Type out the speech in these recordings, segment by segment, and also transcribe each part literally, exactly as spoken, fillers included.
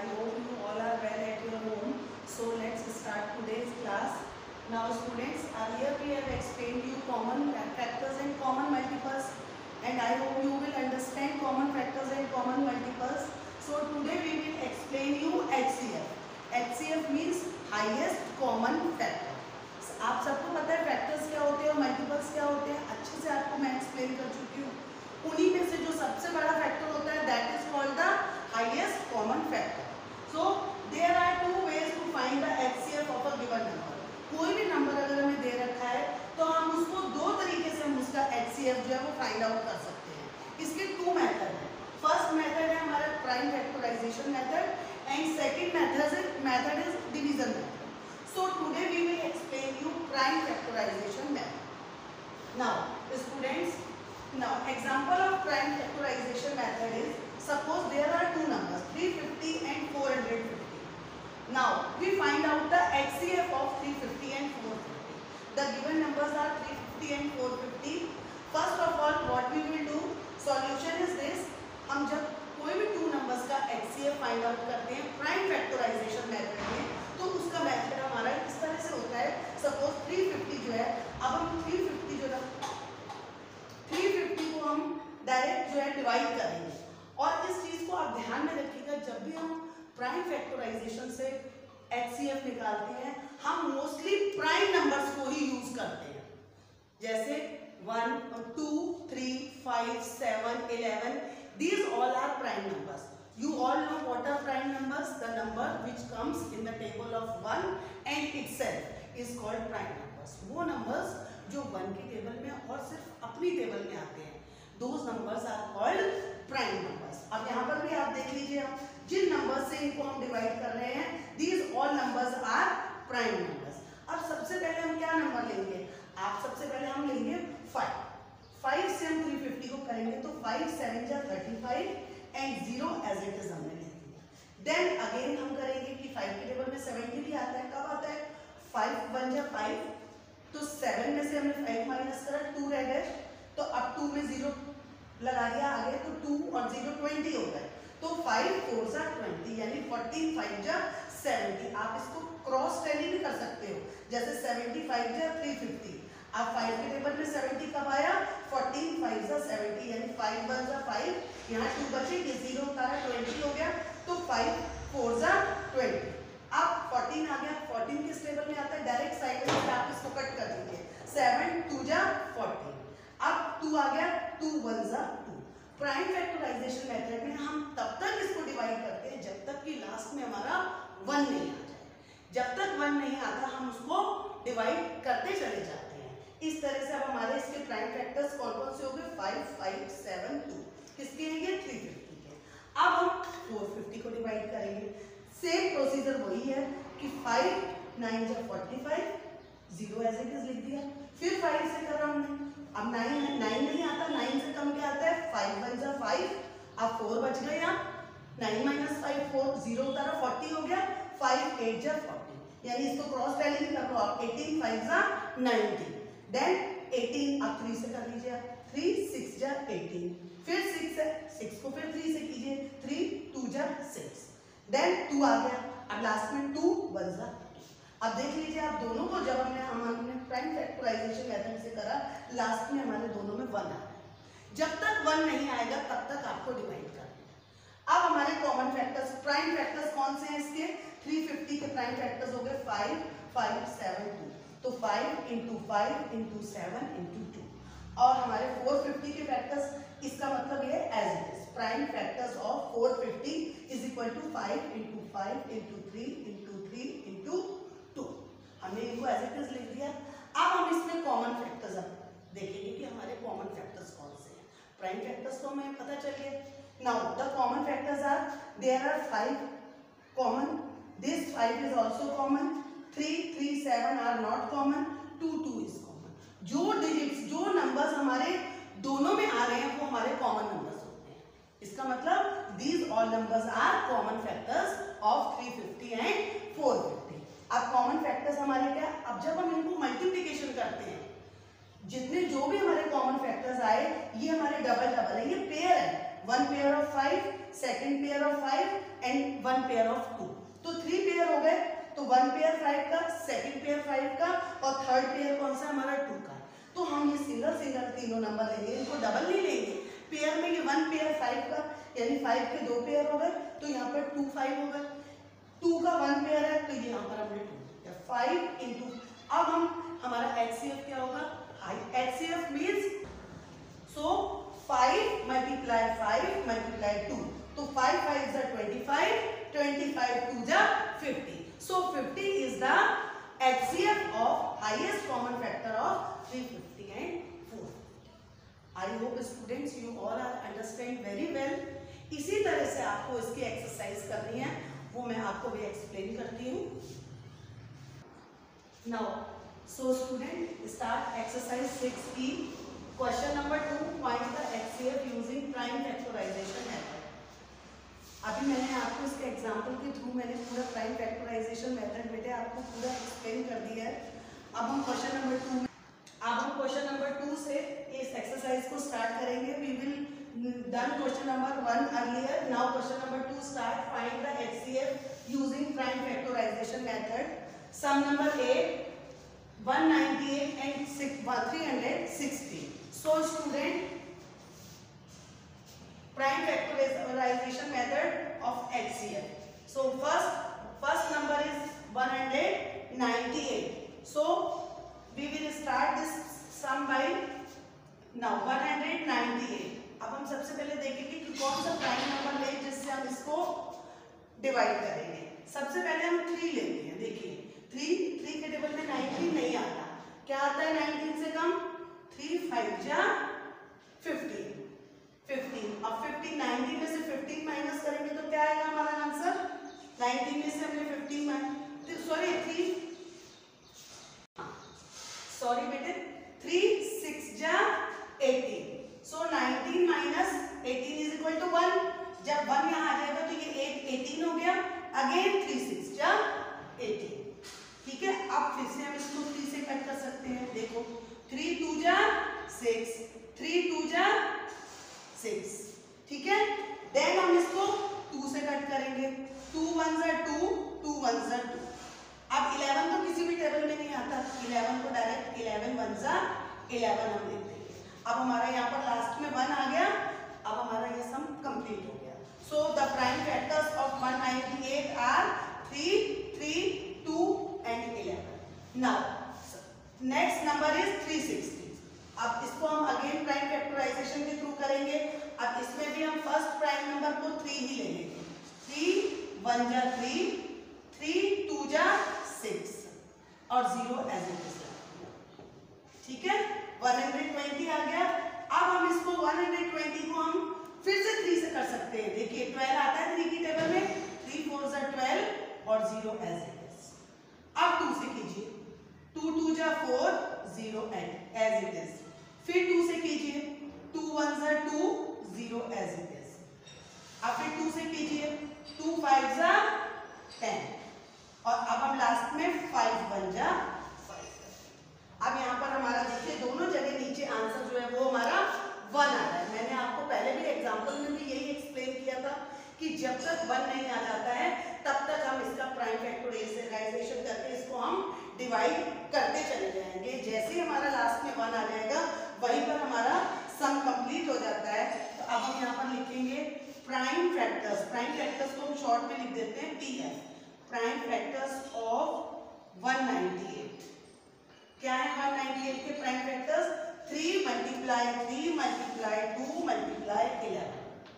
hope you all are well at your home. So let's start today's class. Now students, earlier we have explained you common factors and common multiples, and I hope you will understand common factors and common multiples. So today we will explain you H C F. H C F means highest common factor. आप सबको पता है factors क्या होते हैं और multiples क्या होते हैं, अच्छे से आपको मैं एक्सप्लेन कर चुकी हूँ. उन्हीं में से जो सबसे बड़ा फैक्टर होता है that is called the highest common factor. So there are two ways to find the HCF of a given number. कोई भी नंबर अगर हमें दे रखा है तो हम उसको दो तरीके से हम उसका एचसीएफ जो है वो फाइंड आउट कर सकते हैं. इसके टू मेथड है. फर्स्ट मेथड है हमारा prime factorization method and second method method is division method. So today we will explain you prime factorization method. Now students, now example of prime factorization method is, suppose there are two numbers three fifty and four hundred fifty. Now we find out the H C F of three fifty and four fifty. The given numbers are three fifty and four fifty. First of all what we will do, solution is this. हम जब कोई भी two numbers का H C F find out करते हैं prime factorization method में, तो उसका मेथड हमारा किस तरह से होता है. सपोज तीन सौ पचास जो है, अब हम तीन सौ पचास जो है तीन सौ पचास को हम डायरेक्ट जो है डिवाइड करेंगे. और इस चीज को आप ध्यान में रखिएगा, जब भी हम प्राइम फैक्टराइजेशन से H C F निकालते हैं हम मोस्टली प्राइम नंबर्स को ही यूज करते हैं. जैसे one, two, three, five, seven, eleven, these all are prime numbers. You all know what are prime numbers. The number which comes in the table of one and itself is called prime numbers. वो numbers जो one की table में और सिर्फ अपनी table में आते हैं, those numbers are called prime numbers. अब यहाँ पर भी आप देख लीजिए, हम जिन नंबर से इनको हम डिवाइड कर रहे हैं these all numbers are prime numbers. अब सबसे पहले हम क्या नंबर लेंगे, आप सबसे पहले हम लेंगे फाइव. फाइव से हम तीन सौ पचास को करेंगे तो फाइव सेवन जा thirty five and zero as it is हमने लिख दिया. देन अगेन हम करेंगे कि फाइव के टेबल में सेवेंटी भी आता है. कब आता है, फाइव वन जा फाइव, तो सेवन में से हमने फाइव माइनस करा, टू रह गए, तो अब टू में जीरो लगा दिया आगे, तो टू और जीरो ट्वेंटी हो गए. तो फाइव फोर जा ट्वेंटी यानी फोर्टीन फाइव जा सेवेंटी. आप इसको क्रॉस टैली भी कर सकते हो, जैसे सेवेंटी फाइव जा थ्री फिफ्टी. अब फाइव के टेबल में सेवेंटी कब आया, फोर्टीन फाइव जा सेवेंटी यानी फाइव वन जा फाइव, यहाँ टू बचे, ये जीरो उतारा, ट्वेंटी हो गया, तो फाइव फोर जा ट्वेंटी. अब फोर्टीन आ गया, फोर्टीन किस टेबल में आता है, डायरेक्ट साइड में आप इसको कट कर दीजिए, सेवन टू जा फोर्टीन. अब टू आ गया, टू वन जा टू. प्राइम फैक्टराइजेशन मेथड में हम तब तक इसको डिवाइड करते हैं जब तक कि लास्ट में हमारा वन नहीं आ जाए. जब तक वन नहीं आता हम उसको डिवाइड करते चले जाते हैं. इस तरह से अब हमारे इसके प्राइम फैक्टर्स कौन कौन से हो गए, फाइव फाइव सेवन टू. किसके हैं ये, थ्री फिफ्टी के. अब हम फोर फिफ्टी को डिवाइड करेंगे. सेम प्रोसीजर वही है कि फाइव नाइन जा forty five, zero as it is लिख दिया. फिर फाइव से करा हमने, अब नाइन नाइन नहीं आता, नाइन से कम क्या आता है, फाइव वन जा फाइव. अब फोर बच गए, यहाँ nine minus five four, zero उतारा, फोर्टी हो गया. फाइव एट जा फोर्टी यानी इसको क्रॉस टैली भी कर लो आप, एटीन फाइव जा नाइनटी. देन एटीन अब थ्री से कर लीजिए, थ्री सिक्स जा एटीन, फिर सिक्स है, सिक्स को फिर थ्री से कीजिए, थ्री टू जा सिक्स. देन टू आ गया, अब लास्ट में टू वन जा टू. अब देख लीजिए आप दोनों को जब हमने हमने प्राइम फैक्टराइजेशन मेथड से करा, लास्ट में हमारे दोनों में वन आ. जब तक वन नहीं आएगा तब तक आपको डिवाइड करना है. अब हमारे कॉमन फैक्टर्स, प्राइम फैक्टर्स कौन से हैं इसके, थ्री फिफ्टी के प्राइम फैक्टर्स हो गए फाइव फाइव सेवन टू. तो five into five into seven into two. और हमारे फोर फिफ्टी के फैक्टर्स, इसका मतलब ये as it is prime factors of four fifty is equal to five into five into three into three into two. हमने इनको as it is लिख दिया. अब हम इसमें कॉमन फैक्टर्स देखेंगे कि हमारे कॉमन फैक्टर्स कौन से हैं. प्राइम फैक्टर्स तो हमें पता चल गया. Now the common factors are, there are five common, this five is also common, three three seven are not common, two two is common. जो डिजिट्स, जो नंबर्स हमारे दोनों में आ रहे हैं वो हमारे कॉमन नंबर्स होते हैं. इसका मतलब these all numbers are common factors of three fifty and four fifty. अब कॉमन फैक्टर्स हमारे क्या, अब जब हम इनको मल्टीप्लिकेशन करते हैं, जितने जो भी हमारे कॉमन फैक्टर्स आए ये हमारे डबल डबल है, ये पेयर है. One pair of five, second pair of five and one pair of two. तो थ्री पेयर हो गए, तो वन पेयर फाइव का, सेकेंड पेयर फाइव का और थर्ड पेयर कौन सा हमारा टू का। तो हम ये सिंगल सिंगल तीनों नंबर लेंगे, इनको डबल नहीं लेंगे। पेयर में ये वन पेयर फाइव का, यानी फाइव के दो पेयर हो गए, तो यहाँ पर टू फाइव हो गए। टू का वन पेयर है, तो यहाँ पर हमने टू या फाइव इंटू। अब हम हमारा एचसीएफ क्या होगा, HCF means so five multiply five multiply two, तो फाइव फाइव जा twenty five, twenty five two जा fifty. So fifty is the H C F of highest common factor of three fifty and four fifty. I hope students you all are understand very well. इसी तरह से आपको इसकी exercise करनी है, वो मैं आपको भी एक्सप्लेन करती हूँ। Now, so student start exercise six E. Question number two. Find the H C F using prime factorization method. अभी मैंने आपको इसके एग्जाम्पल के थ्रू मैंने पूरा प्राइम फैक्टराइजेशन मेथड बेटे आपको पूरा एक्सप्लेन कर दिया है। अब हम क्वेश्चन नंबर टू में अब हम क्वेश्चन नंबर टू से इस एक्सरसाइज को स्टार्ट करेंगे। We will done question number one earlier, now question number two start. Find the HCF using prime factorization method. Some number at one ninety eight and three hundred sixty. So student, prime factorization method of H C F. So first first number is one hundred ninety-eight. So we will start this sum by now one hundred ninety-eight. अब हम सबसे पहले देखेंगे कि कौन सा prime number ले जिससे हम इसको डिवाइड करेंगे। सबसे पहले हम थ्री लेते हैं। देखिए थ्री थ्री के टेबल में नाइनटीन नहीं आता, क्या आता है नाइनटीन से कम, थ्री फाइव जा फिफ्टीन, फिफ्टीन। अब फिफ्टीन नाइनटीन में से फिफ्टीन माइनस करेंगे तो क्या आएगा हमारा आंसर, नाइनटीन में से हमने fifteen minus sorry three sorry बेटे थ्री सिक्स जा eighteen. So nineteen minus eighteen is equal to one. जब वन यहाँ आ जाएगा तो ये एट एटीन हो गया, अगेन थ्री सिक्स जा एटीन। ठीक है, अब फिर से हम इसको थ्री से कट कर सकते हैं। देखो थ्री टू जा सिक्स, थ्री टू जा सिक्स। ठीक है, देन हम इसको टू से कट करेंगे, टू वन जा टू, टू वन जा टू। अब इलेवन तो किसी भी टेबल में नहीं आता, इलेवन को डायरेक्ट इलेवन वन जा इलेवन हम देते हैं। अब हमारा यहाँ पर लास्ट में वन आ गया, अब हमारा ये सम कंप्लीट हो गया। So the prime factors of one ninety eight are three, three, two and eleven. Now next number is three sixty. अब इसको हम अगेन प्राइम फैक्टराइजेशन के थ्रू करेंगे। अब इसमें भी हम फर्स्ट प्राइम नंबर को थ्री ही ले लेंगे। थ्री वन जा थ्री, थ्री टू जा सिक्स और जीरो एज इट इज। ठीक है, वन हंड्रेड ट्वेंटी आ गया। अब हम इसको वन हंड्रेड ट्वेंटी को हम फिर से थ्री से कर सकते हैं। देखिए ट्वेल्व आता है थ्री की टेबल में, थ्री फोर जा ट्वेल्व और जीरो एज इट इज। अब टू से कीजिए, टू टू जा four, zero as it is. फिर टू से कीजिए, टू वन जा two, zero as it is. अब फिर टू से कीजिए, टू फाइव जा टेन और अब हम लास्ट में फाइव वन जा फाइव। अब यहाँ पर हमारा देखिए दोनों जगह नीचे आंसर जो है वो हमारा वन आ रहा है। मैंने आपको पहले भी एग्जाम्पल में भी यही एक्सप्लेन किया था कि जब तक वन नहीं आ जाता है तब तक हम इसका प्राइम फैक्टराइजेशन करके इसको हम डिवाइड करते चले जाएंगे। जैसे ही हमारा लास्ट में वन आ जाएगा वहीं पर हमारा सम कंप्लीट हो जाता है। तो अब हम यहाँ पर लिखेंगे प्राइम फैक्टर्स। प्राइम फैक्टर्स को हम शॉर्ट में लिख देते हैं P F, prime factors of one ninety eight. क्या है वन नाइंटी एट के prime factors, three multiply three multiply two multiply eleven.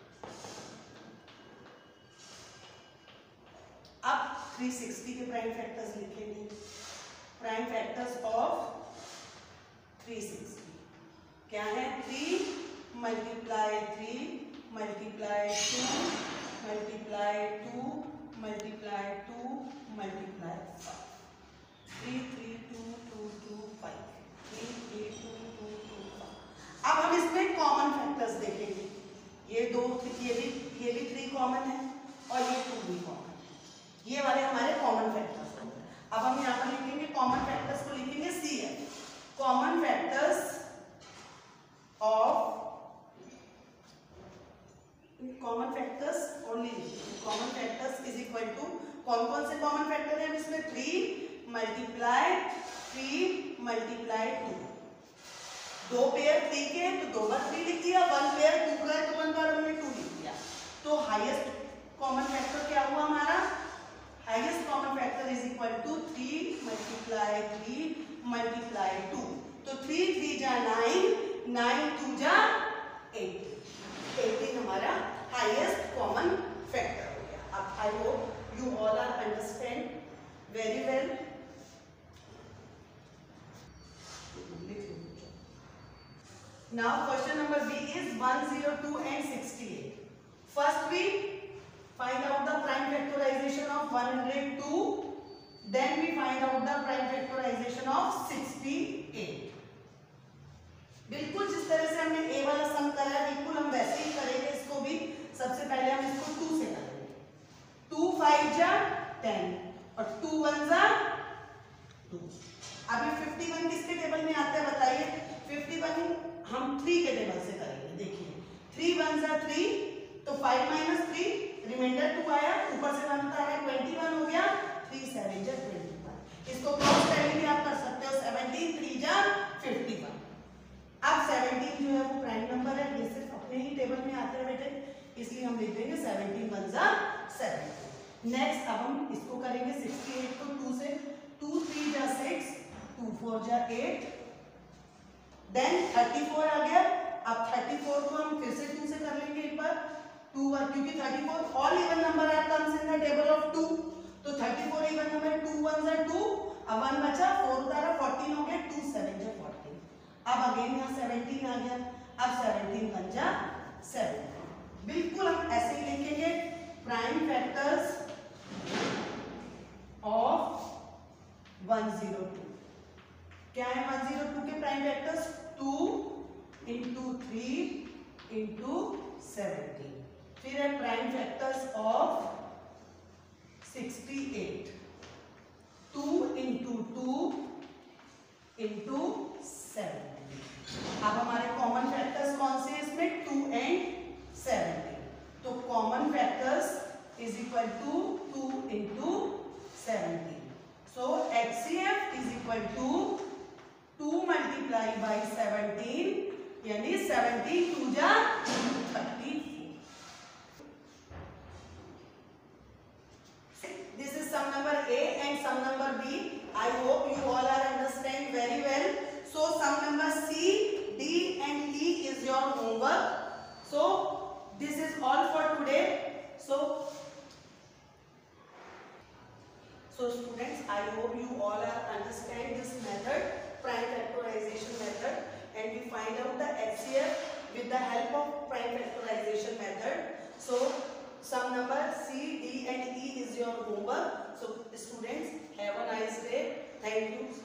अब थ्री सिक्सटी के प्राइम फैक्टर्स लिखेंगे। Prime factors of three sixty क्या है, three multiply three multiply two multiply two multiply two multiply five, three three two two two five, three three two two two five. अब हम इसमें common factors देखेंगे। ये दो ये भी ये भी थ्री कॉमन है और ये टू भी कॉमन है। ये वाले हमारे कॉमन फैक्टर्स हो गए। अब हम यहाँ पर लिखेंगे कॉमन फैक्टर्स को लिखेंगे C F, common factors of factors is equal to, कौन कौन से कॉमन फैक्टर हैं इसमें, three multiply three multiply two, दो पेयर थ्री के तो दो बार थ्री लिख दिया, वन पेयर टू का है तो वन बार हमने टू लिख दिया। तो हाईएस्ट कॉमन फैक्टर क्या हुआ हमारा, highest common factor is equal to three multiply three multiply two. तो थ्री थ्री जा नाइन, नाइन टू जा एटीन, एटीन हमारा हाईएस्ट कॉमन फैक्टर हो गया। अब I hope you all are understand very well. Now question number B is one hundred two and sixty-eight. First we find out the prime factorization of one hundred two, then we find out the prime factorization of sixty-eight. बिल्कुल जिस तरह से हमने A वाला सम करा है बिल्कुल हम वैसे ही करेंगे इसको भी। सबसे पहले हम इसको टू से करेंगे, टू फाइव जा टेन और टू वन जा टू। अब ये फिफ्टी वन किसके टेबल में आता है बताइए, फिफ्टी वन हम थ्री के टेबल से करेंगे। देखिए थ्री वन जा थ्री, तो five minus three remainder two आया, ऊपर से वन आ रहा है ट्वेंटी वन हो गया, थ्री सेवन जा ट्वेंटी वन। इसको क्रॉस करके भी आप कर सकते हो, सेवनटीन थ्री जा फिफ्टी वन। अब सेवनटीन जो है वो प्राइम नंबर है, ये सिर्फ अपने ही टेबल में आता है बेटे, इसलिए हम लिख देंगे सेवनटीन वन जा सेवनटीन। नेक्स्ट अब हम इसको करेंगे सिक्सटी एट को टू से, टू थ्री जा सिक्स, टू फोर जा एट, देन थर्टी फोर आ गया। अब थर्टी फोर को हम फिर से टू से कर लेंगे एक बार, टू वन, क्योंकि thirty four all even number are comes in the table of two, तो thirty four even number, two one जा टू, अब वन बचा, फोर उतारा, फोर्टीन हो गया, टू सेवन जा फोर्टीन। अब अगेन यहाँ सेवनटीन आ गया, अब सेवनटीन वन जा सेवन। बिल्कुल हम ऐसे ही लिखेंगे prime factors of one zero two. क्या है वन जीरो टू के prime factors, two into three into seventeen. फिर है prime factors of sixty eight, two into two into seventeen. अब हमारे कॉमन फैक्टर्स कौन से इसमें, टू एंड सेवनटीन। तो common factors is equal to two into seventeen. So HCF is equal to two multiply by seventeen, यानी seventeen two जा thirty four. This is sum number A and sum number B. I hope you all are understand very well. So sum number C, D and E is your homework. So this is all for today. So so students, I hope you all are understand this method, prime factorization method, and we find out the H C F with the help of prime factorization method. So sum number C, D and E is your homework. So students, have a nice day. Thank you.